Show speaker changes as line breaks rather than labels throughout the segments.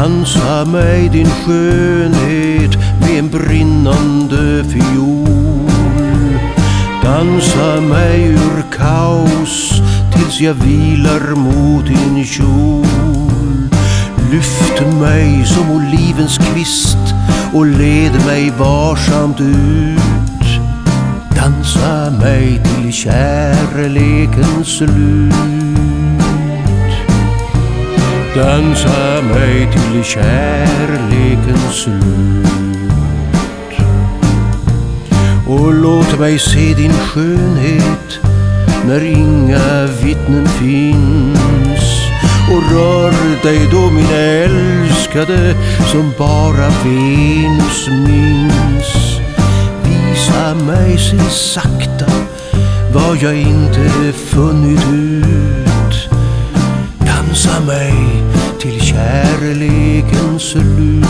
Dansa mig din skönhet med en brinnande fiol. Dansa mig ur kaos tills jag vilar mot din kjol. Lyft mig som olivens kvist och led mig varsamt ut. Dansa mig till kärlekens slut. Dansa mig till kärlekens slut. Och låt mig se din skönhet när inga vittnen finns. Och rör dig då min älskade som bara Venus minns. Visa mig så sakta vad jag inte funnit ut. Dansa mig till kärlekens slut.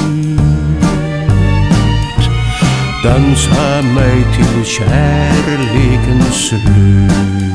Dansa mig till kärlekens slut.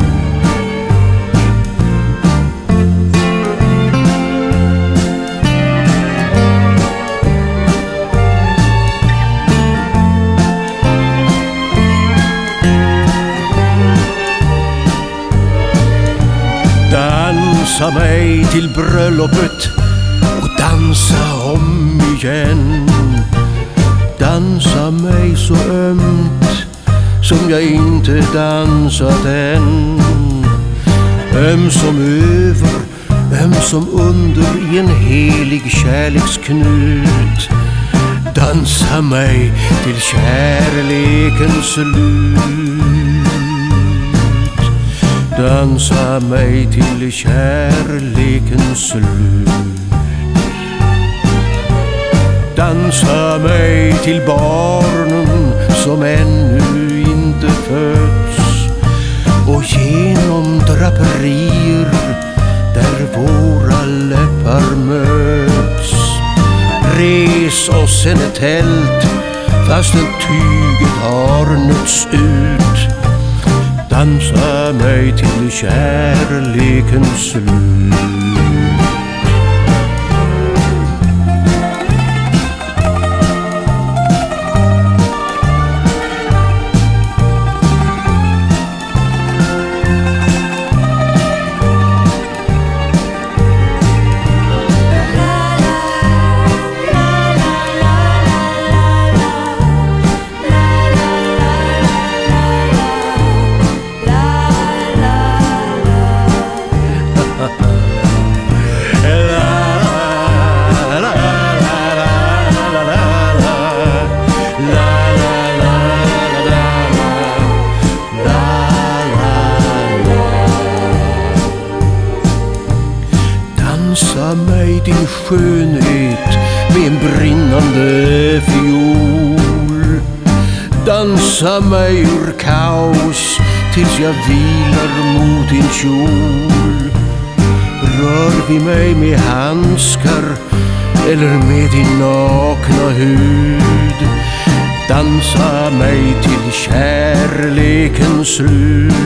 Dansa mig till bröllopet och dansa om igen. Dansa mig så ömt som jag inte dansat än. Ömsom över, ömsom under i en helig kärleksknut. Dansa mig till kärlekens slut. Dansa mig till kärlekens slut. Dansa mig till barnen som ännu inte föds. Och genom draperier där våra läppar möts. Res oss en ett tält fastän tyget har nötts ut. Dansa mig till kärlekens slut. Dansa mig din skönhet med en brinnande fiol. Dansa mig ur kaos tills jag vilar mot din kjol. Rör vi mig med handskar eller med din nakna hud. Dansa mig till kärlekens slut.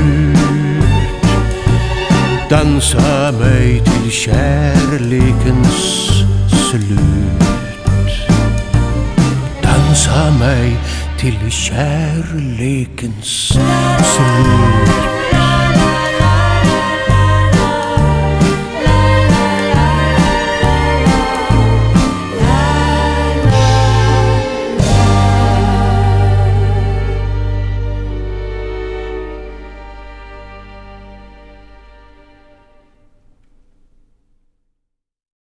Dansa mig till kärlekens slut. Dansa mig till kärlekens slut.